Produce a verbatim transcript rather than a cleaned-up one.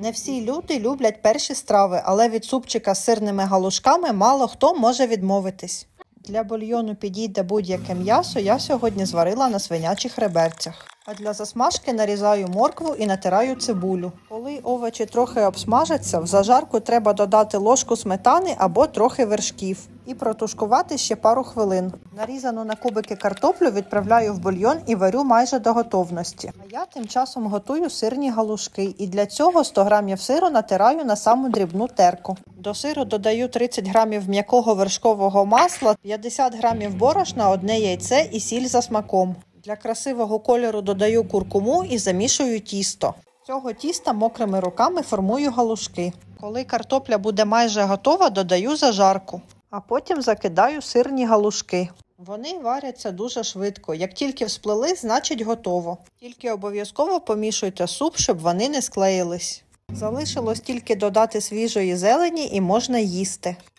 Не всі люди люблять перші страви, але від супчика з сирними галушками мало хто може відмовитись. Для бульйону підійде будь-яке м'ясо, я сьогодні зварила на свинячих реберцях. А для засмажки нарізаю моркву і натираю цибулю. Коли овочі трохи обсмажаться, в зажарку треба додати ложку сметани або трохи вершків. І протушкувати ще пару хвилин. Нарізану на кубики картоплю відправляю в бульйон і варю майже до готовності. А я тим часом готую сирні галушки. І для цього сто грамів сиру натираю на саму дрібну терку. До сиру додаю тридцять грамів м'якого вершкового масла, п'ятдесят грамів борошна, одне яйце і сіль за смаком. Для красивого кольору додаю куркуму і замішую тісто. З цього тіста мокрими руками формую галушки. Коли картопля буде майже готова, додаю зажарку. А потім закидаю сирні галушки. Вони варяться дуже швидко. Як тільки всплили, значить готово. Тільки обов'язково помішуйте суп, щоб вони не склеїлись. Залишилось тільки додати свіжої зелені і можна їсти.